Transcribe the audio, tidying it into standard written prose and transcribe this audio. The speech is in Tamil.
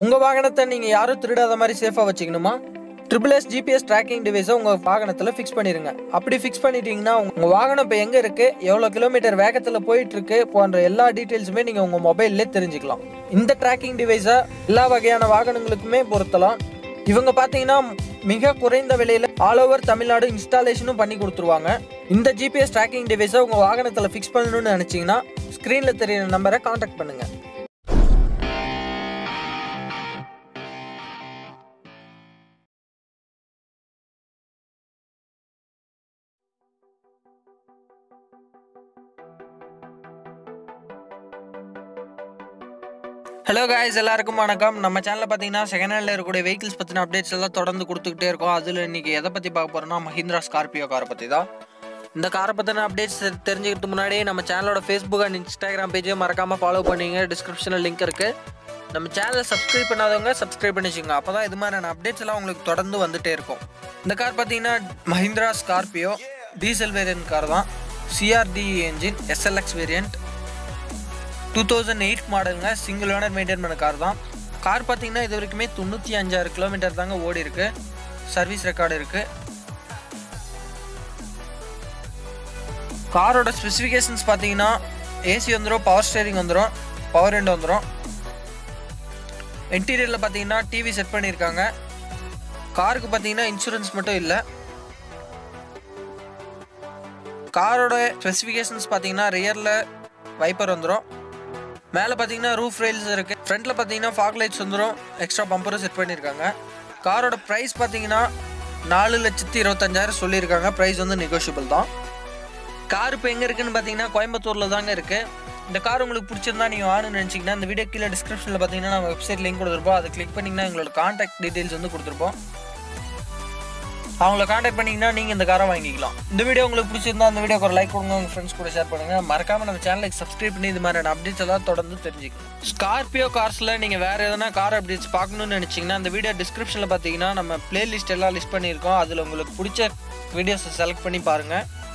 உங்க வாகனத்தை நீங்க யாரும் திருடாத மாதிரி சேஃபா வச்சுக்கணுமா? SSS GPS ட்ராக்கிங் டிவைஸை உங்க வாகனத்துல ஃபிக்ஸ் பண்ணிருங்க. அப்படி ஃபிக்ஸ் பண்ணிட்டீங்கன்னா உங்க வாகனம் இப்போ எங்க இருக்கு, எவ்வளவு கிலோமீட்டர் வேகத்துல போயிட்டு இருக்கு போன்ற எல்லா டீடைல்ஸுமே நீங்க உங்க மொபைல்லே தெரிஞ்சுக்கலாம். இந்த ட்ராக்கிங் டிவைஸை எல்லா வகையான வாகனங்களுக்குமே பொருத்தலாம். இவங்க பாத்தீங்கன்னா மிக குறைந்த விலையில ஆல் ஓவர் தமிழ்நாடு இன்ஸ்டாலேஷனும் பண்ணி கொடுத்துருவாங்க. இந்த GPS ட்ராக்கிங் டிவைஸை உங்க வாகனத்துல ஃபிக்ஸ் பண்ணணும்னு நினைச்சீங்கன்னா ஸ்கிரீன்ல தெரியுற நம்பரை கான்டாக்ட் பண்ணுங்க. ஹலோ காய்ஸ், எல்லாருக்கும் வணக்கம். நம்ம சேனலில் பார்த்தீங்கன்னா செகண்ட் ஹேண்டில் இருக்கக்கூடிய வெஹிக்கிள்ஸ் பற்றின அப்டேட்ஸ் எல்லாம் தொடர்ந்து கொடுத்துக்கிட்டே இருக்கோம். அதில் இன்றைக்கி எதை பற்றி பார்க்க போகிறோம்னா மஹிந்திரா ஸ்கார்பியோ காரை பற்றி தான். இந்த காரை பற்றின அப்டேட்ஸ் தெரிஞ்சுக்கிறதுக்கு முன்னாடி நம்ம சேனலோட ஃபேஸ்புக் அண்ட் இன்ஸ்டாகிராம் பேஜை மறக்காமல் ஃபாலோ பண்ணிங்க. டிஸ்கிரிப்ஷனில் லிங்க் இருக்குது. நம்ம சேனலை சப்ஸ்கிரைப் பண்ணாதவங்க சப்ஸ்கிரைப் பண்ணி வச்சுக்கோங்க. அப்போ தான் இது மாதிரியான அப்டேட்ஸ் எல்லாம் உங்களுக்கு தொடர்ந்து வந்துகிட்டே இருக்கும். இந்த கார் பார்த்தீங்கன்னா Mahindra Scorpio diesel variant car தான். CRDE என்ஜின், SLX வேரியன்ட், 2008 மாடலுங்க. சிங்கிள் ஓனர் மெயின்டைன் பண்ண கார் தான். கார் பார்த்தீங்கன்னா இது வரைக்குமே 95,000 கிலோமீட்டர் தாங்க ஓடி இருக்கு. சர்வீஸ் ரெக்கார்டு இருக்கு. காரோட ஸ்பெசிஃபிகேஷன்ஸ் பார்த்தீங்கன்னா AC வந்துடும், பவர் ஸ்டேரிங் வந்துடும், பவர் விண்டோ வந்துடும். இன்டீரியரில் பார்த்தீங்கன்னா டிவி செட் பண்ணியிருக்காங்க. காருக்கு பார்த்தீங்கன்னா இன்சூரன்ஸ் மட்டும் இல்லை. காரோட ஸ்பெசிஃபிகேஷன்ஸ் பார்த்தீங்கன்னா ரியரில் வைப்பர் வந்துடும். மேலே பார்த்தீங்கன்னா ரூஃப் ரெயில்ஸ் இருக்குது. ஃப்ரண்ட்டில் பார்த்தீங்கன்னா ஃபாக் லைட்ஸ் வந்துடும். எக்ஸ்ட்ரா பம்பரும் செட் பண்ணியிருக்காங்க. காரோட ப்ரைஸ் பார்த்தீங்கன்னா 4,25,000 சொல்லியிருக்காங்க. ப்ரைஸ் வந்து நெகோஷியபிள் தான். கார் இப்போ எங்கே இருக்குதுன்னு பார்த்தீங்கன்னா கோயம்புத்தூரில் தாங்க இருக்குது. இந்த கார் உங்களுக்கு பிடிச்சிருந்தா நீங்கள் வாங்கணும்னு நினச்சிங்கன்னா இந்த வீடியோ கீழே டிஸ்கிரிப்ஷனில் பார்த்தீங்கன்னா நம்ம வெப்சைட் லிங்க் கொடுத்துருப்போம். அதை கிளிக் பண்ணிங்கன்னா எங்களோட கான்டாக்ட் டீட்டெயில்ஸ் வந்து கொடுத்துருப்போம். அவங்கள கான்டாக்ட் பண்ணிங்கன்னா நீங்கள் இந்த காரை வாங்கிக்கலாம். இந்த வீடியோ உங்களுக்கு பிடிச்சிருந்தா அந்த வீடியோக்கு ஒரு லைக் கொடுங்க, உங்கள் ஃப்ரெண்ட்ஸ் கூட ஷேர் பண்ணுங்கள். மறக்காமல் நம்ம சேனலுக்கு சப்ஸ்கிரைப் பண்ணி இது மாதிரியான அப்டேட்ஸ் எல்லாம் தொடர்ந்து தெரிஞ்சுக்கணும். ஸ்கார்பியோ கார்ஸில் நீங்கள் வேறு எதனா கார் அப்டேட்ஸ் பார்க்கணுன்னு நினச்சிங்கன்னா அந்த வீடியோ டிஸ்கிரிப்ஷனில் பார்த்தீங்கன்னா நம்ம பிளேலிஸ்ட் எல்லாம் லிஸ்ட் பண்ணியிருக்கோம். அதில் உங்களுக்கு பிடிச்ச வீடியோஸை செலக்ட் பண்ணி பாருங்கள்.